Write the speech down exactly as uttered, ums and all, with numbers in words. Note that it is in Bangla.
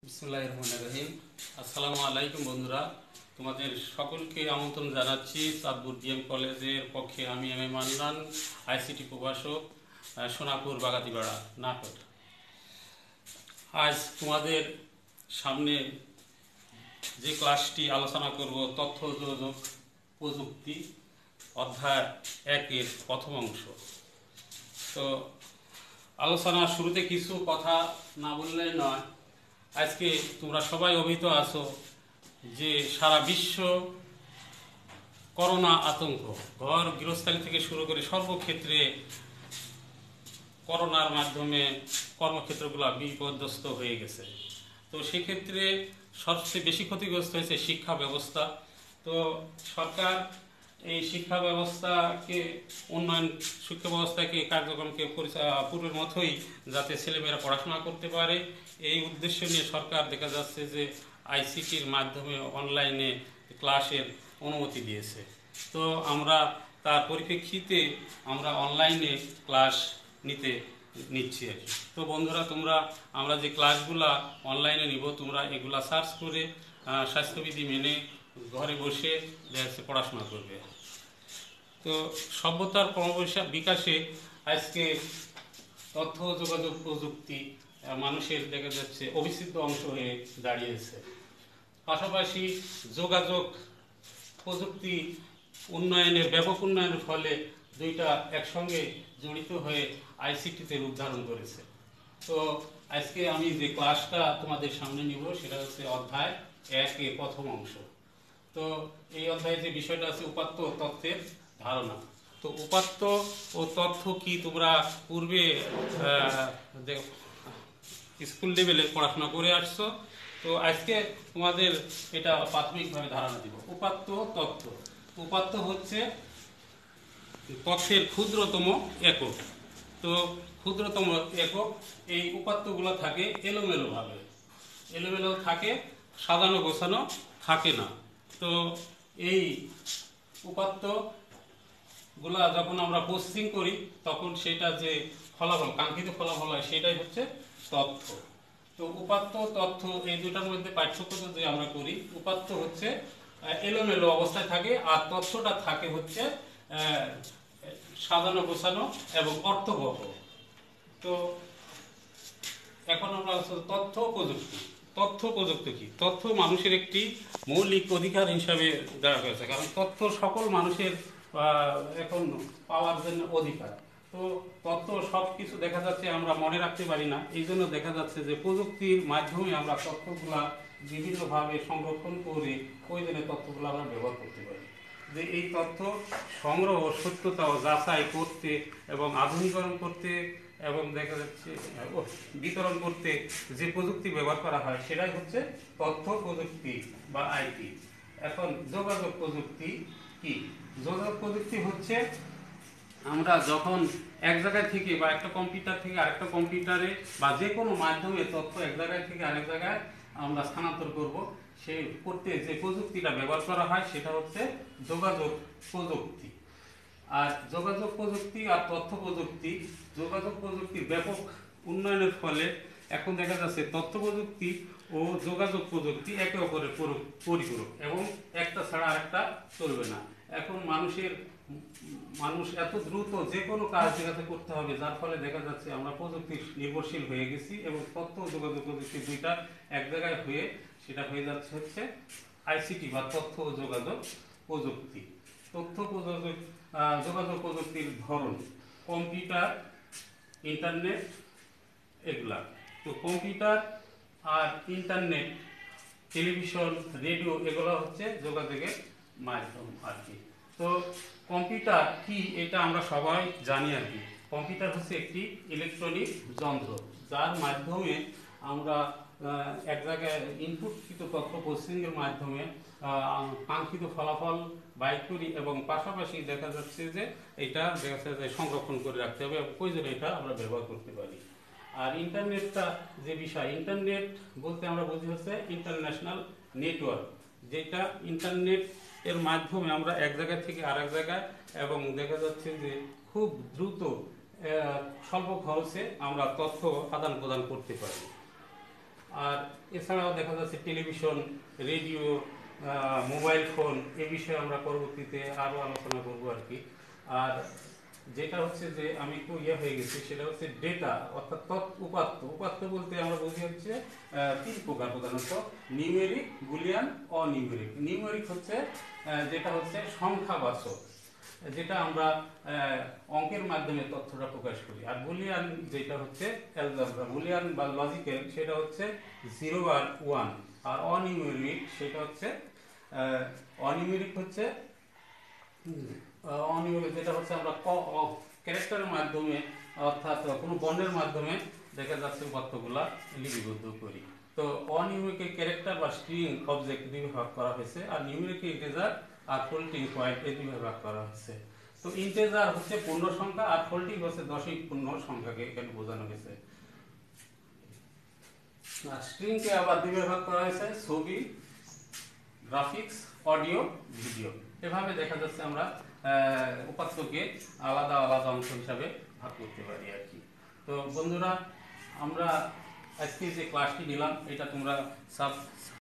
বিসমিল্লাহির রহমানির রহিম। আসসালামু আলাইকুম বন্ধুরা, তোমাদের সকলকে আমন্ত্রণ জানাচ্ছি চাঁদপুর ডিএম কলেজের পক্ষে। আমি এম এ মান্নান, আইসিটি প্রভাষক, সোনাপুর বাগাতিপাড়া নাটোর। আজ তোমাদের সামনে যে ক্লাসটি আলোচনা করব তথ্য যোগাযোগ প্রযুক্তি অধ্যায় একের প্রথম অংশ। তো আলোচনার শুরুতে কিছু কথা না বললে নয়। আজকে তোমরা সবাই অভিহিত আছো যে সারা বিশ্ব করোনা আতঙ্ক, ঘর গৃহস্থালী থেকে শুরু করে সর্বক্ষেত্রে করোনার মাধ্যমে কর্মক্ষেত্রগুলো বিপর্যস্ত হয়ে গেছে। তো সেক্ষেত্রে সবচেয়ে বেশি ক্ষতিগ্রস্ত হয়েছে শিক্ষা ব্যবস্থা। তো সরকার এই শিক্ষা ব্যবস্থাকে উন্নয়ন শিক্ষা ব্যবস্থাকে কার্যক্রমকে পূর্বের মতোই যাতে ছেলেমেয়েরা পড়াশোনা করতে পারে, এই উদ্দেশ্য নিয়ে সরকার দেখা যাচ্ছে যে আইসিটির মাধ্যমে অনলাইনে ক্লাসের অনুমতি দিয়েছে। তো আমরা তার পরিপ্রেক্ষিতে আমরা অনলাইনে ক্লাস নিতে নিচ্ছি আর কি। তো বন্ধুরা, তোমরা আমরা যে ক্লাসগুলা অনলাইনে নিব, তোমরা এগুলা সার্চ করে স্বাস্থ্যবিধি মেনে ঘরে বসে দেখা পড়াশোনা করবে। তো সভ্যতার ক্রমবিকাশে বিকাশে আজকে তথ্য যোগাযোগ প্রযুক্তি মানুষের দেখা যাচ্ছে অবিচ্ছেদ্য অংশ হয়ে দাঁড়িয়েছে। পাশাপাশি যোগাযোগ প্রযুক্তি উন্নয়নের ব্যাপক উন্নয়নের ফলে দুইটা একসঙ্গে জড়িত হয়ে আইসিটিতে রূপ ধারণ করেছে। তো আজকে আমি যে ক্লাসটা তোমাদের সামনে নিব সেটা হচ্ছে অধ্যায় এক এর প্রথম অংশ। তো এই অধ্যায়ে যে বিষয়টা আছে উপাত্ত ও তথ্যের ধারণা। তো উপাত্ত ও তথ্য কি তোমরা পূর্বে স্কুল লেভেলে পড়াশোনা করে আসছো। তো আজকে তোমাদের এটা প্রাথমিকভাবে ধারণা দিব। উপাত্ত তথ্য, উপাত্ত হচ্ছে তথ্যের ক্ষুদ্রতম একক। তো ক্ষুদ্রতম একক, এই উপাত্তগুলো থাকে এলোমেলোভাবে, এলোমেলো থাকে, সাজানো গোছানো থাকে না। তো এই উপাত্তগুলা যখন আমরা প্রসেসিং করি তখন সেটা যে ফলাফল, কাঙ্ক্ষিত ফলাফল হয় সেটাই হচ্ছে তথ্য। তো উপাত্ত তথ্য এই দুটার মধ্যে পার্থক্য যদি আমরা করি, উপাত্ত হচ্ছে এলোমেলো অবস্থায় থাকে আর তথ্যটা থাকে হচ্ছে সাজানো গোছানো এবং অর্থবহ। তো এখন আমরা তথ্য প্রযুক্তি। তথ্য প্রযুক্তি কি? তথ্য মানুষের একটি মৌলিক অধিকার হিসাবে দেওয়া হয়েছে, কারণ তথ্য সকল মানুষের এখন পাওয়ার জন্য অধিকার। তো তথ্য সব কিছু দেখা যাচ্ছে আমরা মনে রাখতে পারি না, এই জন্য দেখা যাচ্ছে যে প্রযুক্তির মাধ্যমে আমরা তথ্যগুলা বিভিন্নভাবে সংরক্ষণ করে প্রয়োজনীয় তথ্যগুলো আমরা ব্যবহার করতে পারি। যে এই তথ্য সংগ্রহ, সত্যতা ও যাচাই করতে এবং আধুনিকরণ করতে এবং দেখা যাচ্ছে বিতরণ করতে যে প্রযুক্তি ব্যবহার করা হয় সেটাই হচ্ছে তথ্য প্রযুক্তি বা আইটি। এখন যোগাযোগ প্রযুক্তি কি? যোগাযোগ প্রযুক্তি হচ্ছে আমরা যখন এক জায়গায় থেকে বা একটা কম্পিউটার থেকে আরেকটা কম্পিউটারে বা যে কোনো মাধ্যমে তথ্য এক জায়গায় থেকে আরেক জায়গায় আমরা স্থানান্তর করব, সেই করতে যে প্রযুক্তিটা ব্যবহার করা হয় সেটা হচ্ছে যোগাযোগ প্রযুক্তি। আর যোগাযোগ প্রযুক্তি আর তথ্য প্রযুক্তি, যোগাযোগ প্রযুক্তির ব্যাপক উন্নয়নের ফলে এখন দেখা যাচ্ছে তথ্য প্রযুক্তি ও যোগাযোগ প্রযুক্তি একে অপরের পরিপূরক এবং একটা ছাড়া আরেকটা চলবে না। এখন মানুষের মানুষ এত দ্রুত যে কোনো কাজ জায়গাতে করতে হবে, যার ফলে দেখা যাচ্ছে আমরা প্রযুক্তি নির্ভরশীল হয়ে গেছি এবং তথ্য ও যোগাযোগ প্রযুক্তি দুইটা এক জায়গায় হয়ে সেটা হয়ে যাচ্ছে হচ্ছে আইসিটি বা তথ্য ও যোগাযোগ প্রযুক্তি। তথ্য প্রযোজক যোগাযোগ প্রযুক্তির ধরন কম্পিউটার, ইন্টারনেট, এগুলা। তো কম্পিউটার আর ইন্টারনেট, টেলিভিশন, রেডিও, এগুলো হচ্ছে যোগাযোগের মাধ্যম আর কি। তো কম্পিউটার কি এটা আমরা সবাই জানি আর কি। কম্পিউটার হচ্ছে একটি ইলেকট্রনিক যন্ত্র যার মাধ্যমে আমরা এক জায়গায় ইনপুটকৃত তথ্য প্রসেসিংয়ের মাধ্যমে কাঙ্ক্ষিত ফলাফল বাইর করি এবং পাশাপাশি দেখা যাচ্ছে যে এটা দেখা যাচ্ছে যে সংরক্ষণ করে রাখতে হবে এবং প্রয়োজনে এটা আমরা ব্যবহার করতে পারি। আর ইন্টারনেটটা যে বিষয়, ইন্টারনেট বলতে আমরা বুঝি হচ্ছে ইন্টারন্যাশনাল নেটওয়ার্ক, যেটা ইন্টারনেট এর মাধ্যমে আমরা এক জায়গা থেকে আরেক জায়গায় এবং দেখা যাচ্ছে যে খুব দ্রুত স্বল্প খরচে আমরা তথ্য আদান প্রদান করতে পারি। আর এছাড়াও দেখা যাচ্ছে টেলিভিশন, রেডিও, মোবাইল ফোন, এ বিষয়ে আমরা পরবর্তীতে আরও আলোচনা করব আর কি। আর যেটা হচ্ছে যে আমি একটু ইয়ে হয়ে গেছি, সেটা হচ্ছে ডেটা, অর্থাৎ তথ্য উপাত্ত। উপাত্ত বলতে আমরা বুঝি হচ্ছে আহ, তিন প্রকার প্রধানত: নিউমেরিক, বুলিয়ান, অনিউমেরিক। নিউমেরিক হচ্ছে আহ, যেটা হচ্ছে সংখ্যাবাচক, যেটা আমরা আহ, অঙ্কের মাধ্যমে তথ্যটা প্রকাশ করি। আর বুলিয়ান যেটা হচ্ছে অ্যালজেব্রা, বুলিয়ান বা লজিক্যাল, সেটা হচ্ছে জিরো আর ওয়ান। আর অনিউমেরিক সেটা হচ্ছে অনিউমেরিক হচ্ছে অনিউমেরিক যেটা হচ্ছে আমরা ক্যারেক্টারের মাধ্যমে, অর্থাৎ কোনো বর্ণের মাধ্যমে দেখা যাচ্ছে উপাত্তগুলা লিপিবদ্ধ করি। তো অনিউমেরিক ক্যারেক্টার বা স্ট্রিং অবজেক্ট দুই ভাগ করা হয়েছে, আর নিউমেরিক ইন্টিজার আর ফ্লোটিং পয়েন্ট এই দুই ভাগ করা হয়েছে। তো ইন্টিজার হচ্ছে পূর্ণ সংখ্যা, আর ফ্লোটিং হচ্ছে দশমিক পূর্ণ সংখ্যাকে এখানে বোঝানো হয়েছে। আর স্ট্রিংকে আবার দুই ভাগ করা হয়েছে: ছবি, গ্রাফিক্স, অডিও, ভিডিও। এভাবে দেখা যাচ্ছে আমরা আহ, উপাত্তকে আলাদা আলাদা অংশ হিসাবে ভাগ করতে পারি আর কি। তো বন্ধুরা, আমরা আজকে যে ক্লাসটি নিলাম এটা তোমরা সাব